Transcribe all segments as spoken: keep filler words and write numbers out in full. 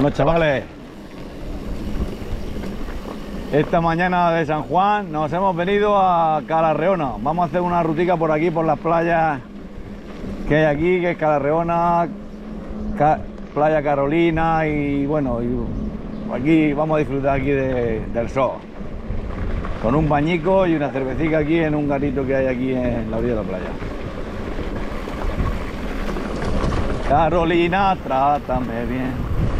Bueno, chavales, esta mañana de San Juan nos hemos venido a Calarreona. Vamos a hacer una rutica por aquí, por las playas que hay aquí, que es Calarreona, Ca Playa Carolina y bueno, y aquí vamos a disfrutar aquí de, del sol. Con un bañico y una cervecita aquí en un garito que hay aquí en la orilla de la playa. Carolina, trátame bien,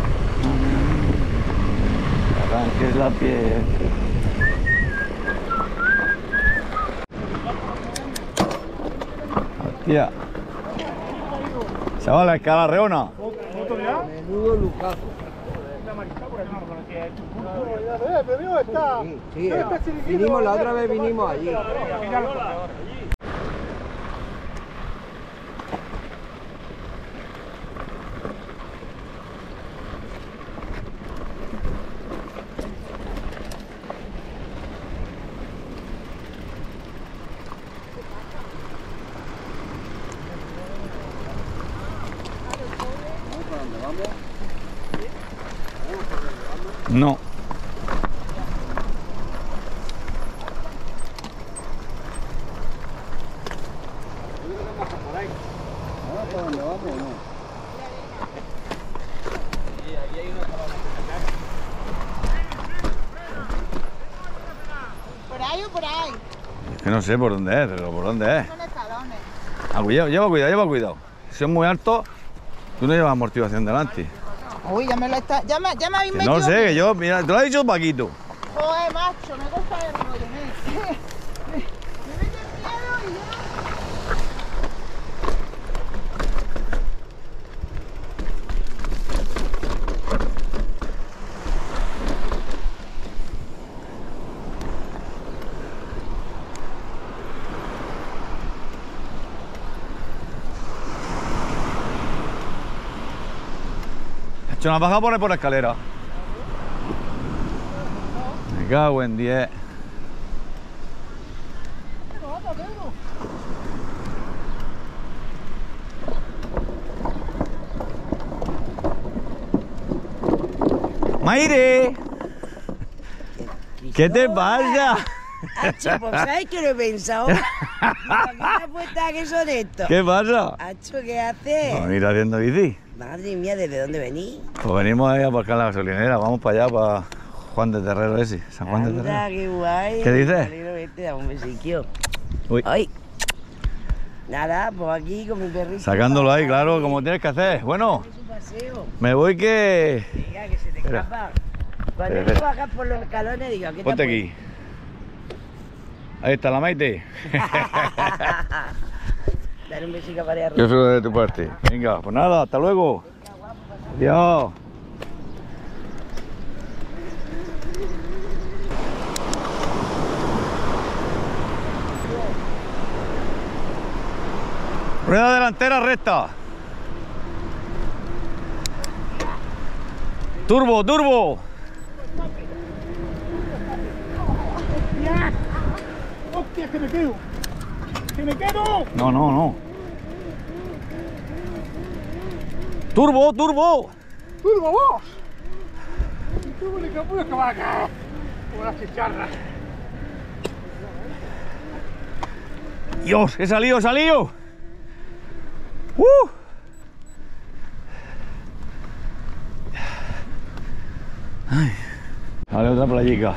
arranques la piel. Hostia. Chavales, Calarreona. Menudo lujazo. Sí, sí, vinimos la otra vez, vinimos allí. No. ¿Para dónde vamos o no? ¿Por ahí o por ahí? Es que no sé por dónde es, pero por dónde es. Son escalones. Ah, cuidado, lleva cuidado, lleva cuidado. Si son muy altos, tú no llevas amortiguación delante. Uy, ya me lo está... Ya me, ya me habéis Que metido... no sé, que yo, mira, te lo ha dicho Paquito. Joder, macho, me gusta el rollo, ¿eh? Me, me mete miedo y ya... He hecho una baja, pone por la escalera. Me cago en diez. Mayre, ¿qué te pasa? Hacho, pues ¿sabes qué lo he pensado? Digo, ¿qué te apuestas que son estos? ¿Qué pasa? Hacho, ¿qué haces? Venir haciendo bici. Madre mía, ¿desde dónde venís? Pues venimos ahí a buscar la gasolinera, vamos para allá, para Juan de Terrero ese, San Juan de Anda, Terrero. qué guay. ¿Qué dices? Alegro verte, dame un besiquio. Uy, Ay. Nada, pues aquí con mi perrito. sacándolo ahí, claro, como tienes que hacer. Bueno, Es un paseo. me voy que... Venga, que se te Espera. escapa. Cuando Espera, tú espera. bajas por los escalones, digo, ¿a qué te Ponte apuestas? aquí. Ahí está la Maite. Dale un besico para allá Yo arriba. soy de tu parte. Venga, pues nada, hasta luego. Adiós. Rueda delantera recta. Turbo, turbo. ¡Hostia, que me quedo! ¡Que me quedo! No, no, no. Turbo, turbo. ¡Turbo, vos! ¡Turbo de capullo que va a caer! Como las chicharras. Dios, he salido, he salido. ¡Uh! Ay. Vale, otra playica.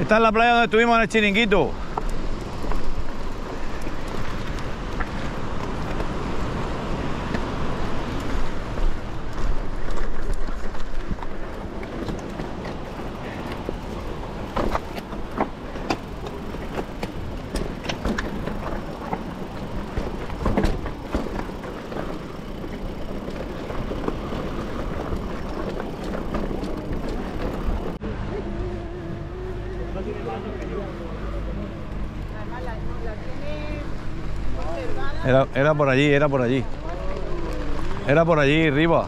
Esta es la playa donde estuvimos en el chiringuito. Además, la, la tiene conservada. Era, era por allí, era por allí. Era por allí, arriba.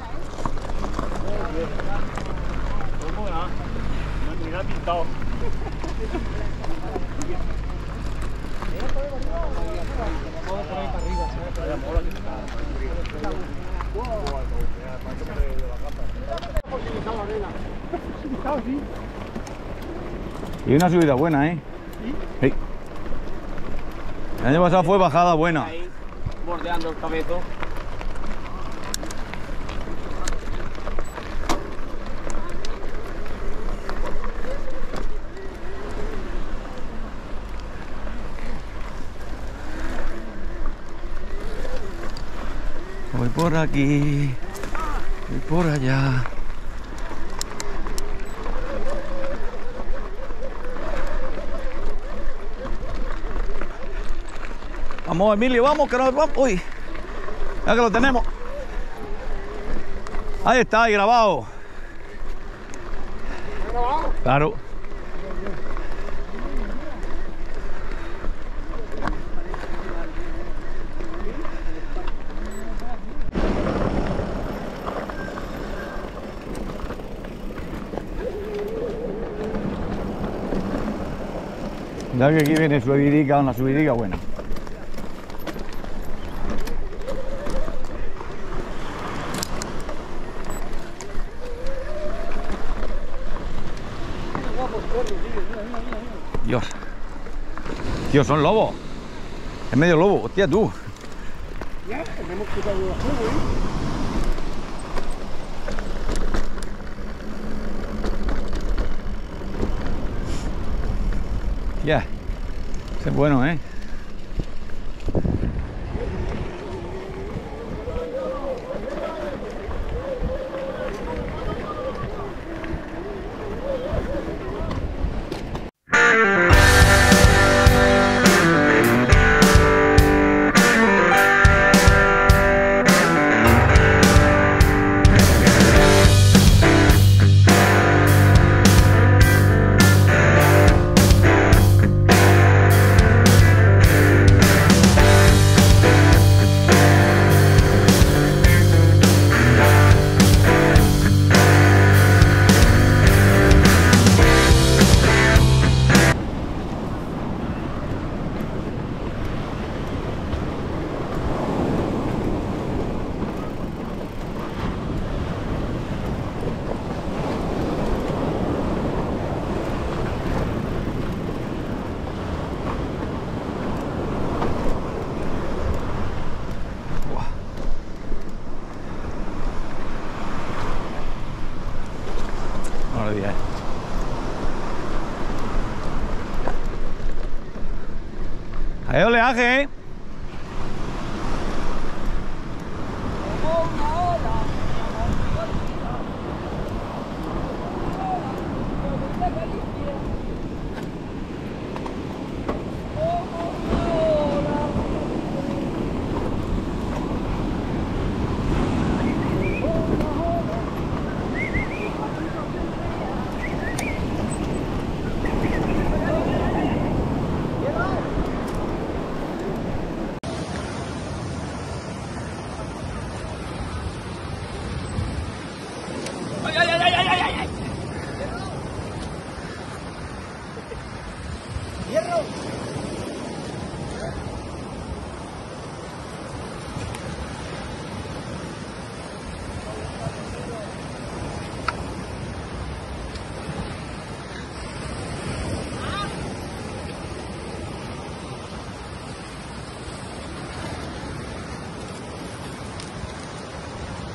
Y una subida buena, ¿eh? Sí. El año pasado fue bajada buena. Ahí, bordeando el cabezo. Voy por aquí, voy por allá. Vamos, Emilio, vamos, que nos vamos. Uy, ya que lo tenemos. Ahí está, ahí grabado. ¿Grabado? Claro. Ya que aquí viene subidica, una subidica buena. Dios. Tío, son lobos. Es medio lobo, hostia tú. Ya, hemos quitado los juegos, ¿eh? Ya. Ese es bueno, ¿eh? Buenos días. Hay oleaje, ¿eh?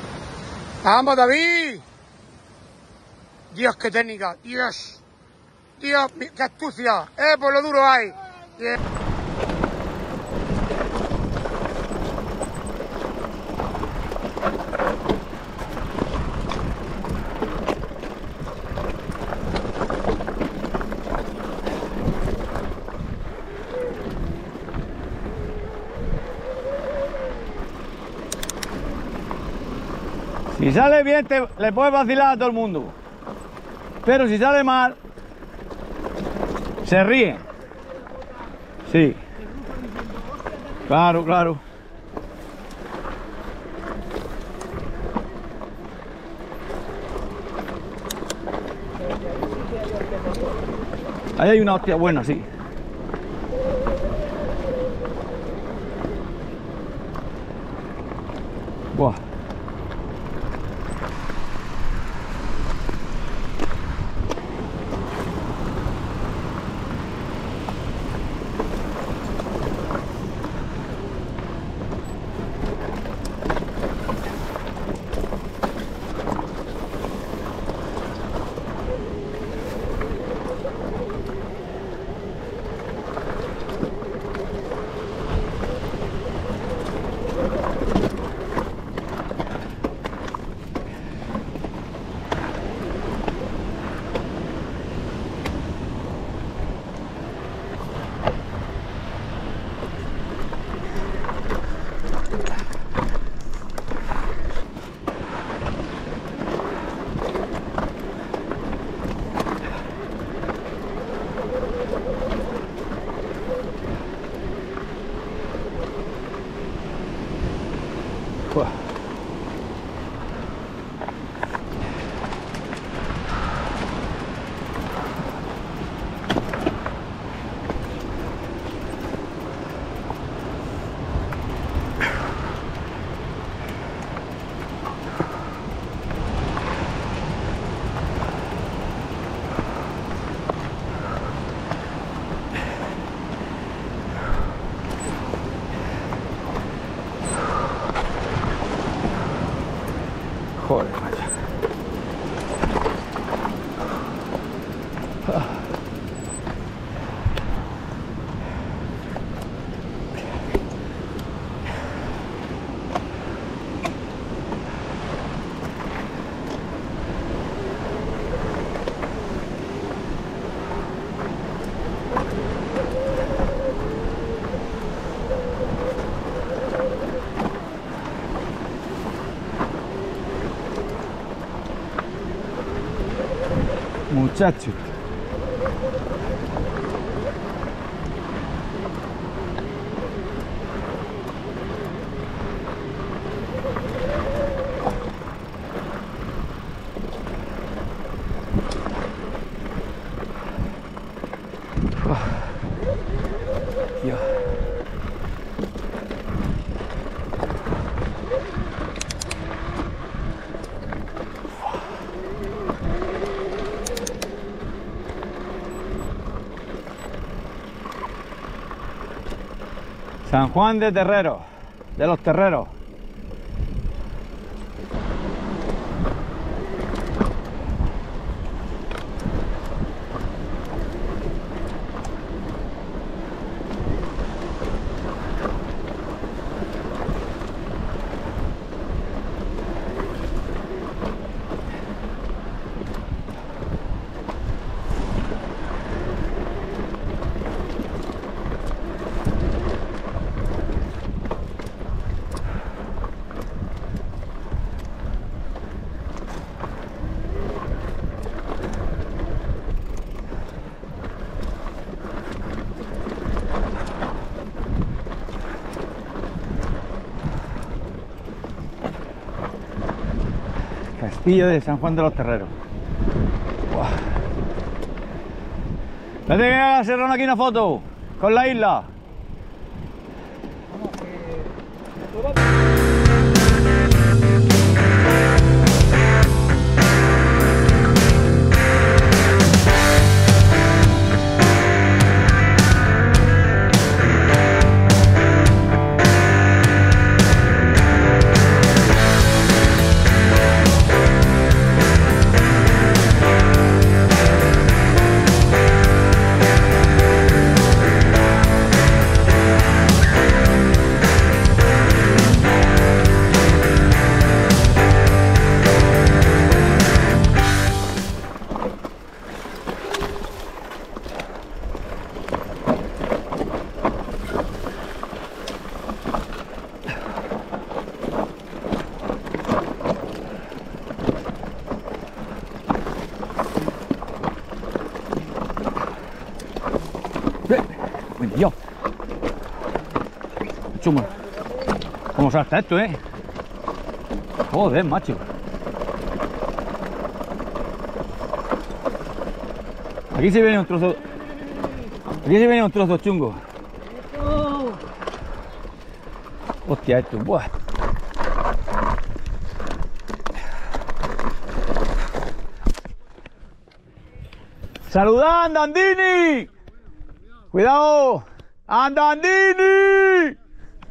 ¡Vamos, David! Dios, qué técnica, Dios. Tío, qué astucia. Eh, por lo duro hay. Yeah. Si sale bien, te, le puedes vacilar a todo el mundo. Pero si sale mal, se ríe. Sí. Claro, claro. Ahí hay una hostia buena, sí. Buah. Joder, macho. Muchachos. Dios. San Juan de Terreros, de los Terreros. Castillo de San Juan de los Terreros. Buah. Vete que haga Serrano aquí una foto con la isla. Bueno, yo. Chuma. ¿Cómo salta esto, eh? Joder, macho. Aquí se viene un trozo. Aquí se viene un trozo chungo. Hostia, esto, buah. ¡Saludad, Andandini! ¡Cuidado! ¡Andandini!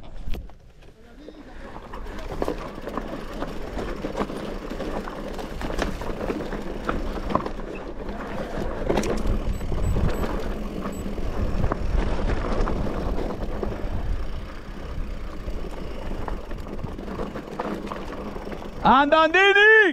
¡Andandini!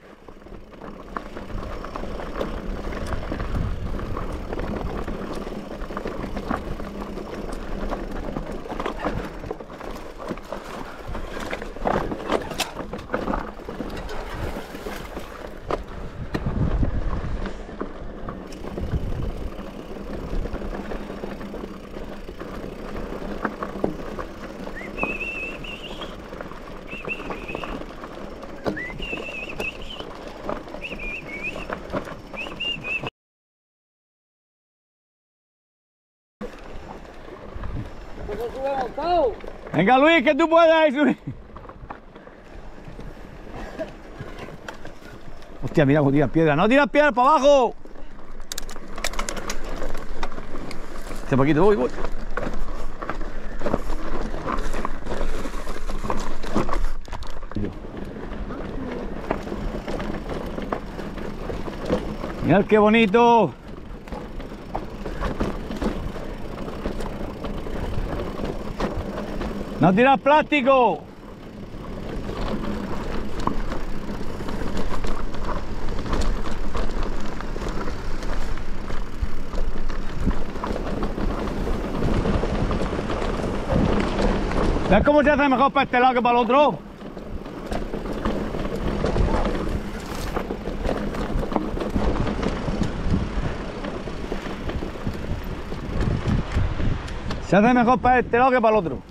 Venga, Luis, que tú puedas, Luis. Hostia, mira cómo tiras piedra. ¡No tiras piedra para abajo! Este poquito, voy, voy. Mirad qué bonito. ¡No tiras plástico! ¿Ves cómo se hace mejor para este lado que para el otro? Se hace mejor para este lado que para el otro.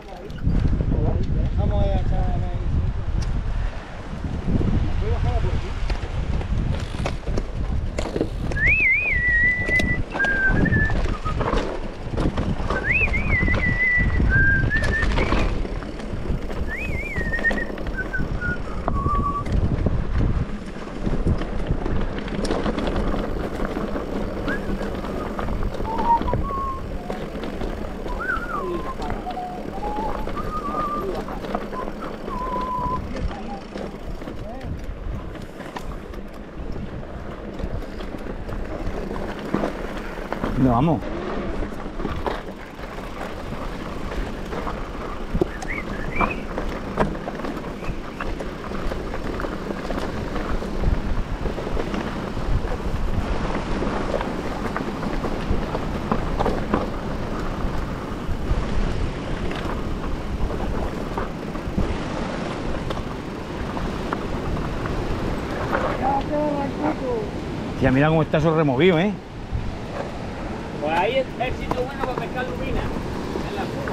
No, vamos. Tía, mira cómo está eso removido, ¿eh? Pues ahí es el sitio bueno para pescar lubina, en la curva.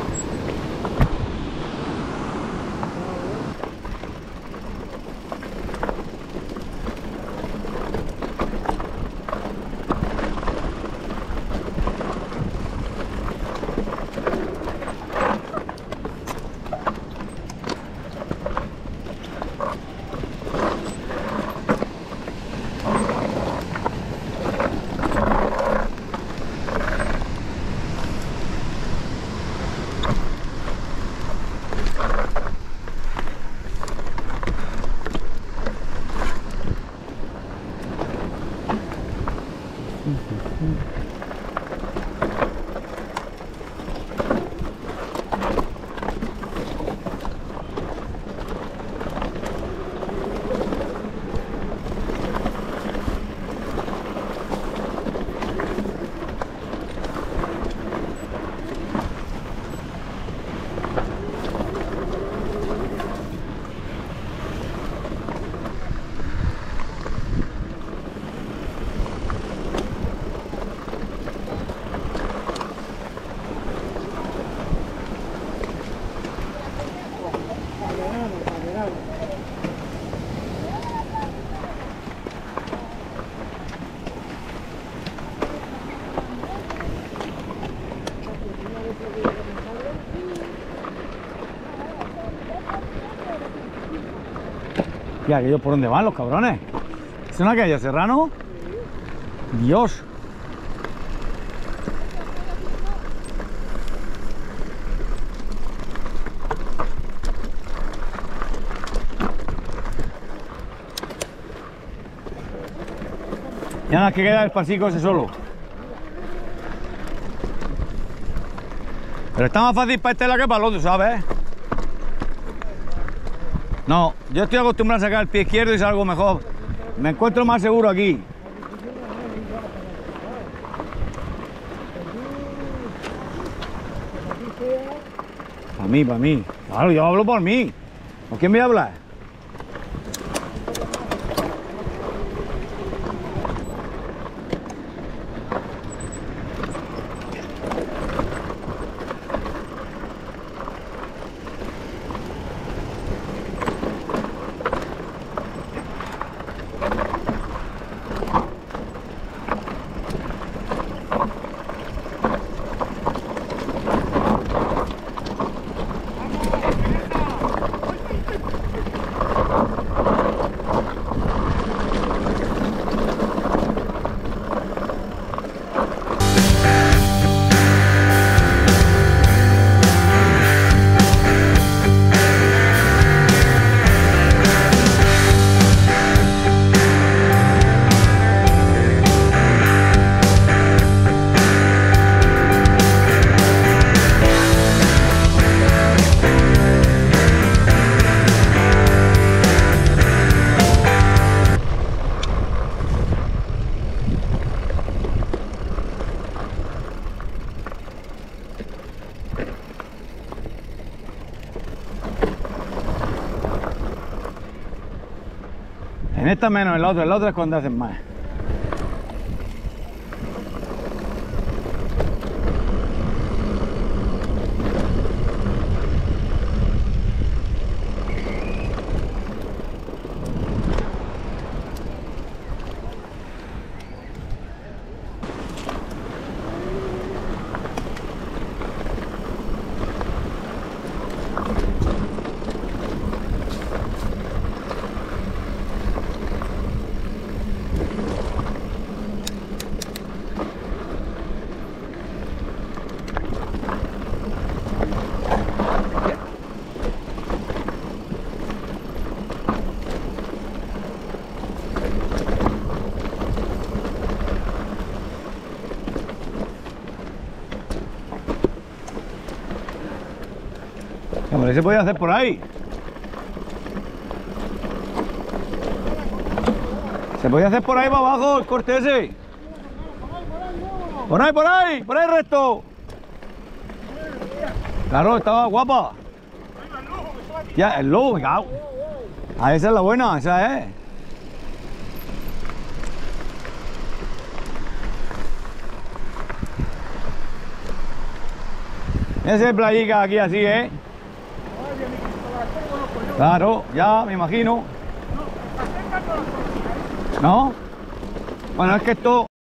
Hostia, ¿aquellos por dónde van los cabrones? ¿Es una calle, Serrano? Dios. Ya nada más que queda el pasico ese solo. Pero está más fácil para este lado que para el otro, ¿sabes? No, yo estoy acostumbrado a sacar el pie izquierdo y salgo mejor. Me encuentro más seguro aquí. Para mí, para mí. Claro, yo hablo por mí. ¿Por quién me habla? En esta menos, en la otra, en la otra es cuando hacen más. Hombre, se podía hacer por ahí. Se podía hacer por ahí para abajo el corte ese. Por ahí, por ahí, por ahí recto. Claro, estaba guapa. Ya, el lobo, me cago. Ah, esa es la buena, esa es. Ese playica aquí así, ¿eh? Claro, ya me imagino. ¿No? Bueno, es que esto